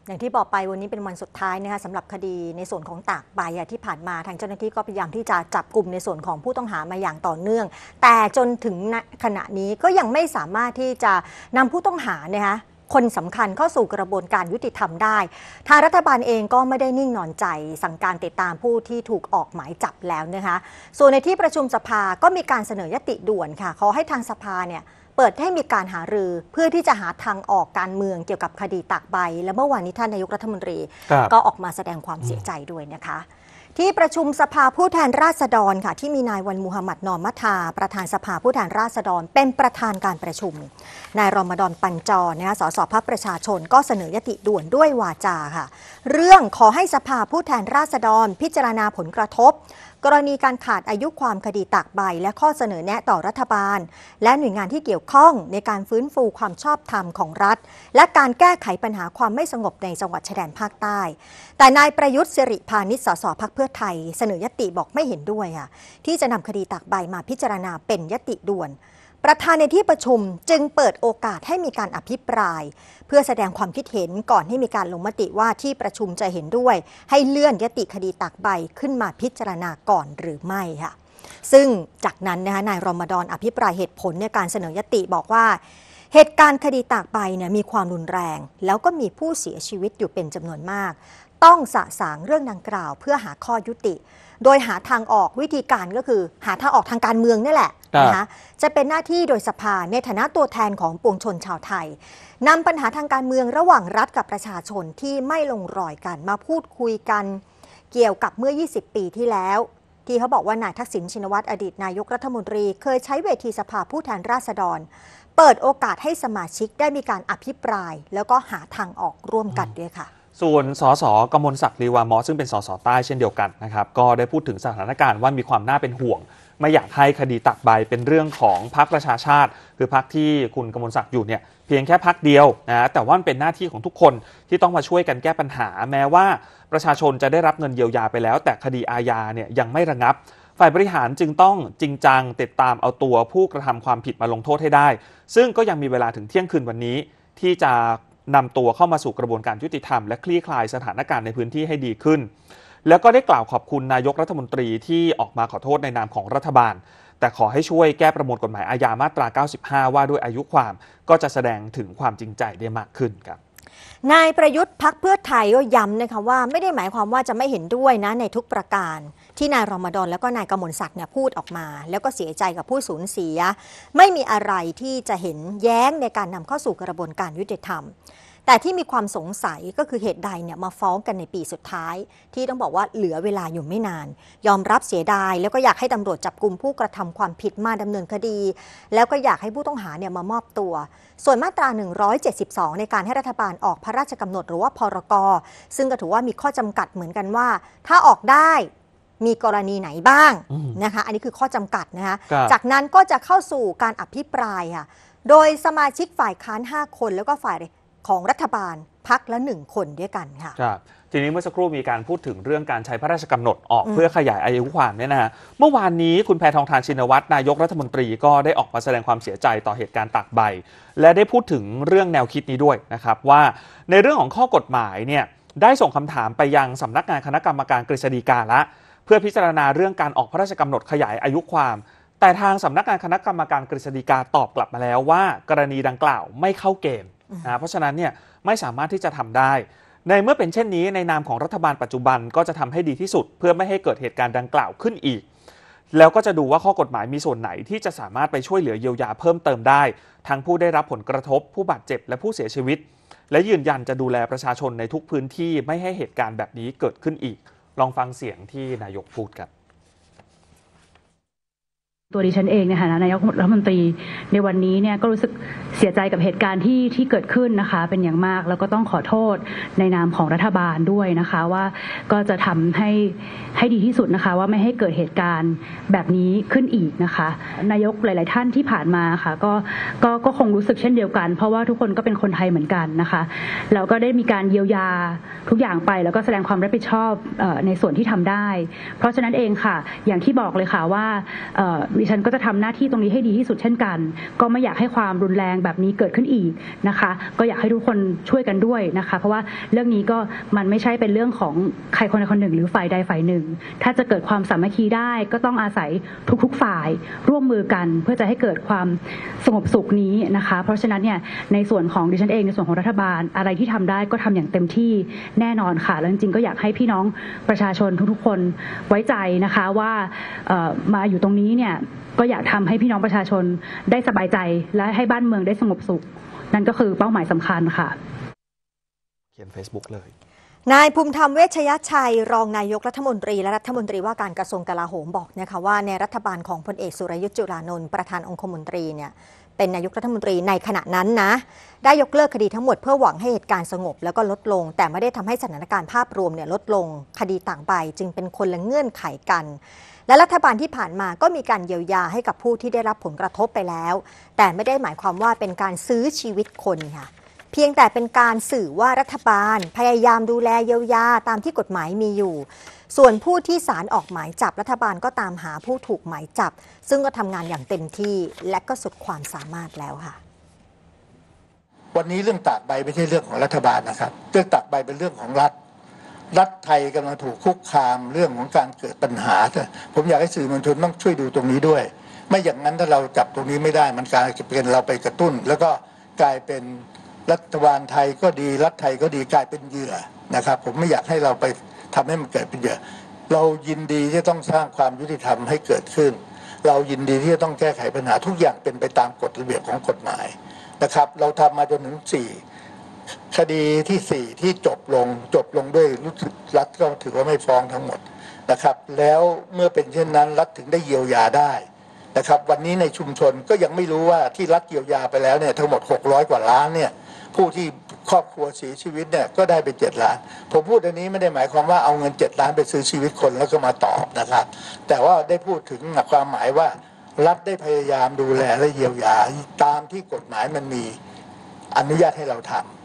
อย่างที่บอกไปวันนี้เป็นวันสุดท้ายนะคะสำหรับคดีในส่วนของตากใบที่ผ่านมาทางเจ้าหน้าที่ก็พยายามที่จะจับกลุ่มในส่วนของผู้ต้องหามาอย่างต่อเนื่องแต่จนถึงขณะนี้ก็ยังไม่สามารถที่จะนำผู้ต้องหานะคะคนสำคัญเข้าสู่กระบวนการยุติธรรมได้ทางรัฐบาลเองก็ไม่ได้นิ่งนอนใจสั่งการติดตามผู้ที่ถูกออกหมายจับแล้วนะคะส่วนในที่ประชุมสภาก็มีการเสนอยติด่วนค่ะขอให้ทางสภาเนี่ยเปิดให้มีการหารือเพื่อที่จะหาทางออกการเมืองเกี่ยวกับคดีตากใบและเมื่อวานนี้ท่านนายกรัฐมนตรีก็ออกมาแสดงความเสียใจด้วยนะคะที่ประชุมสภาผู้แทนราษฎรค่ะที่มีนายวันมูฮัมหมัดนอมมัทาประธานสภาผู้แทนราษฎรเป็นประธานการประชุมนายรอมฎอนปัญจรนะคะสสพรรคประชาชนก็เสนอยติด่วนด้วยวาจาค่ะเรื่องขอให้สภาผู้แทนราษฎรพิจารณาผลกระทบกรณีการขาดอายุความคดีตากใบและข้อเสนอแนะต่อรัฐบาลและหน่วยงานที่เกี่ยวข้องในการฟื้นฟูความชอบธรรมของรัฐและการแก้ไขปัญหาความไม่สงบในจังหวัดชายแดนภาคใต้แต่นายประยุทธ์สิริพานิชสสพรรคเพื่อไทยเสนอยติบอกไม่เห็นด้วยค่ะที่จะนำคดีตากใบมาพิจารณาเป็นยติด่วนประธานในที่ประชุมจึงเปิดโอกาสให้มีการอภิปรายเพื่อแสดงความคิดเห็นก่อนให้มีการลงมติว่าที่ประชุมจะเห็นด้วยให้เลื่อนยติคดีตากใบขึ้นมาพิจารณาก่อนหรือไม่ค่ะซึ่งจากนั้นนะคะนายรอมฎอนอภิปรายเหตุผลในการเสนอยติบอกว่าเหตุการณ์คดีตากใบเนี่ยมีความรุนแรงแล้วก็มีผู้เสียชีวิตอยู่เป็นจำนวนมากต้องสะสางเรื่องดังกล่าวเพื่อหาข้อยุติโดยหาทางออกวิธีการก็คือหาทางออกทางการเมืองนี่แหละนะคะจะเป็นหน้าที่โดยสภาในฐานะตัวแทนของปวงชนชาวไทยนำปัญหาทางการเมืองระหว่างรัฐกับประชาชนที่ไม่ลงรอยกันมาพูดคุยกันเกี่ยวกับเมื่อ20 ปีที่แล้วที่เขาบอกว่านายทักษิณชินวัตรอดีตนายกรัฐมนตรีเคยใช้เวทีสภาผู้แทนราษฎรเปิดโอกาสให้สมาชิกได้มีการอภิปรายแล้วก็หาทางออกร่วมกันด้วยค่ะส่วนสสกมลศักดิ์ลีวามอซึ่งเป็นสสใต้เช่นเดียวกันนะครับก็ได้พูดถึงสถานการณ์ว่ามีความน่าเป็นห่วงไม่อยากให้คดีตากใบเป็นเรื่องของพรรคประชาชาติคือพรรคที่คุณกมลศักดิ์อยู่เนี่ยเพียงแค่พรรคเดียวนะแต่ว่ามันเป็นหน้าที่ของทุกคนที่ต้องมาช่วยกันแก้ปัญหาแม้ว่าประชาชนจะได้รับเงินเยียวยาไปแล้วแต่คดีอาญาเนี่ยยังไม่ระงับฝ่ายบริหารจึงต้องจริงจังติดตามเอาตัวผู้กระทำความผิดมาลงโทษให้ได้ซึ่งก็ยังมีเวลาถึงเที่ยงคืนวันนี้ที่จะนำตัวเข้ามาสู่กระบวนการยุติธรรมและคลี่คลายสถานการณ์ในพื้นที่ให้ดีขึ้นแล้วก็ได้กล่าวขอบคุณนายกรัฐมนตรีที่ออกมาขอโทษในนามของรัฐบาลแต่ขอให้ช่วยแก้ประมวลกฎหมายอาญามาตรา 95 ว่าด้วยอายุความก็จะแสดงถึงความจริงใจได้มากขึ้นครับนายประยุทธ์พรรคเพื่อไทยก็ย้ำนะคะว่าไม่ได้หมายความว่าจะไม่เห็นด้วยนะในทุกประการที่นายรอมฎอนแล้วก็นายกมลศักดิ์เนี่ยพูดออกมาแล้วก็เสียใจกับผู้สูญเสียไม่มีอะไรที่จะเห็นแย้งในการนำเข้าสู่กระบวนการยุติธรรมแต่ที่มีความสงสัยก็คือเหตุใดเนี่ยมาฟ้องกันในปีสุดท้ายที่ต้องบอกว่าเหลือเวลาอยู่ไม่นานยอมรับเสียดายแล้วก็อยากให้ตำรวจจับกุมผู้กระทำความผิดมาดำเนินคดีแล้วก็อยากให้ผู้ต้องหาเนี่ยมามอบตัวส่วนมาตรา172ในการให้รัฐบาลออกพระราชกำหนดหรือว่าพรก.ซึ่งก็ถือว่ามีข้อจำกัดเหมือนกันว่าถ้าออกได้มีกรณีไหนบ้างนะคะอันนี้คือข้อจำกัดนะคะจากนั้นก็จะเข้าสู่การอภิปรายค่ะโดยสมาชิกฝ่ายค้าน5 คนแล้วก็ฝ่ายของรัฐบาลพรรคละ1 คนด้วยกันค่ะครับทีนี้เมื่อสักครู่มีการพูดถึงเรื่องการใช้พระราชกำหนดออกเพื่อขยายอายุความเนี่ยนะฮะเมื่อวานนี้คุณแพทองธารชินวัตรนายกรัฐมนตรีก็ได้ออกมาแสดงความเสียใจต่อเหตุการณ์ตากใบและได้พูดถึงเรื่องแนวคิดนี้ด้วยนะครับว่าในเรื่องของข้อกฎหมายเนี่ยได้ส่งคำถามไปยังสำนักงานคณะกรรมการกฤษฎีกาละเพื่อพิจารณาเรื่องการออกพระราชกำหนดขยายอายุความแต่ทางสำนักงานคณะกรรมการกฤษฎีกาตอบกลับมาแล้วว่ากรณีดังกล่าวไม่เข้าเกณฑ์นะเพราะฉะนั้นเนี่ยไม่สามารถที่จะทำได้ในเมื่อเป็นเช่นนี้ในนามของรัฐบาลปัจจุบันก็จะทำให้ดีที่สุดเพื่อไม่ให้เกิดเหตุการณ์ดังกล่าวขึ้นอีกแล้วก็จะดูว่าข้อกฎหมายมีส่วนไหนที่จะสามารถไปช่วยเหลือเยียวยาเพิ่มเติมได้ทั้งผู้ได้รับผลกระทบผู้บาดเจ็บและผู้เสียชีวิตและยืนยันจะดูแลประชาชนในทุกพื้นที่ไม่ให้เหตุการณ์แบบนี้เกิดขึ้นอีกลองฟังเสียงที่นายกพูดกันตัวดิฉันเองในฐานะนายกรัฐมนตรีในวันนี้เนี่ยก็รู้สึกเสียใจกับเหตุการณ์ที่เกิดขึ้นนะคะเป็นอย่างมากแล้วก็ต้องขอโทษในนามของรัฐบาลด้วยนะคะว่าก็จะทำให้ดีที่สุดนะคะว่าไม่ให้เกิดเหตุการณ์แบบนี้ขึ้นอีกนะคะนายกหลายๆท่านที่ผ่านมาค่ะก็คงรู้สึกเช่นเดียวกันเพราะว่าทุกคนก็เป็นคนไทยเหมือนกันนะคะแล้วก็ได้มีการเยียวยาทุกอย่างไปแล้วก็แสดงความรับผิดชอบในส่วนที่ทำได้เพราะฉะนั้นเองค่ะอย่างที่บอกเลยค่ะว่าดิฉันก็จะทำหน้าที่ตรงนี้ให้ดีที่สุดเช่นกันก็ไม่อยากให้ความรุนแรงแบบนี้เกิดขึ้นอีกนะคะก็อยากให้ทุกคนช่วยกันด้วยนะคะเพราะว่าเรื่องนี้ก็มันไม่ใช่เป็นเรื่องของใครคนใดคนหนึ่งหรือฝ่ายใดฝ่ายหนึ่งถ้าจะเกิดความสามัคคีได้ก็ต้องอาศัยทุกๆฝ่ายร่วมมือกันเพื่อจะให้เกิดความสงบสุขนี้นะคะเพราะฉะนั้นเนี่ยในส่วนของดิฉันเองในส่วนของรัฐบาลอะไรที่ทำได้ก็ทำอย่างเต็มที่แน่นอนค่ะแล้วจริงๆก็อยากให้พี่น้องประชาชนทุกๆคนไว้ใจนะคะว่ามาอยู่ตรงนี้เนี่ยก็อยากทำให้พี่น้องประชาชนได้สบายใจและให้บ้านเมืองได้สงบสุขนั่นก็คือเป้าหมายสำคัญค่ะเขียน Facebook เลยนายภูมิธรรมเวชยชัยรองนายกรัฐมนตรีและรัฐมนตรีว่าการกระทรวงกลาโหมบอกนะคะว่าในรัฐบาลของพลเอกสุรยุทธ์จุลานนท์ประธานองคมนตรีเนี่ยเป็นนายกรัฐมนตรีในขณะนั้นนะได้ยกเลิกคดีทั้งหมดเพื่อหวังให้เหตุการณ์สงบแล้วก็ลดลงแต่ไม่ได้ทำให้สถานการณ์ภาพรวมเนี่ยลดลงคดีต่างไปจึงเป็นคนละเงื่อนไขกันและรัฐบาลที่ผ่านมาก็มีการเยียวยาให้กับผู้ที่ได้รับผลกระทบไปแล้วแต่ไม่ได้หมายความว่าเป็นการซื้อชีวิตคนค่ะเพียงแต่เป็นการสื่อว่ารัฐบาลพยายามดูแลเยียวยาตามที่กฎหมายมีอยู่ส่วนผู้ที่ศาลออกหมายจับรัฐบาลก็ตามหาผู้ถูกหมายจับซึ่งก็ทำงานอย่างเต็มที่และก็สุดความสามารถแล้วค่ะวันนี้เรื่องตากใบไม่ใช่เรื่องของรัฐบาลนะครับเรื่องตากใบเป็นเรื่องของรัฐไทยกำลังถูกคุกคามเรื่องของการเกิดปัญหาผมอยากให้สื่อมวลชนต้องช่วยดูตรงนี้ด้วยไม่อย่างนั้นถ้าเราจับตรงนี้ไม่ได้มันกลายเป็นเราไปกระตุ้นแล้วก็กลายเป็นรัฐบาลไทยก็ดีรัฐไทยก็ดีกลายเป็นเหยื่อนะครับผมไม่อยากให้เราไปทำให้มันเกิดเป็นเหยื่อเรายินดีที่ต้องสร้างความยุติธรรมให้เกิดขึ้นเรายินดีที่จะต้องแก้ไขปัญหาทุกอย่างเป็นไปตามกฎระเบียบของกฎหมายนะครับเราทำมาจนถึง4คดีที่4ที่จบลงด้วยรู้สึกรัฐก็ถือว่าไม่ฟ้องทั้งหมดนะครับแล้วเมื่อเป็นเช่นนั้นรัฐถึงได้เยียวยาได้นะครับวันนี้ในชุมชนก็ยังไม่รู้ว่าที่รัฐเยียวยาไปแล้วเนี่ยทั้งหมด600กว่าล้านเนี่ยผู้ที่ครอบครัวเสียชีวิตเนี่ยก็ได้ไป7 ล้านผมพูดอันนี้ไม่ได้หมายความว่าเอาเงิน7 ล้านไปซื้อชีวิตคนแล้วก็มาตอบนะครับแต่ว่าได้พูดถึงความหมายว่ารัฐได้พยายามดูแลและเยียวยาตามที่กฎหมายมันมีอนุญาตให้เราทำ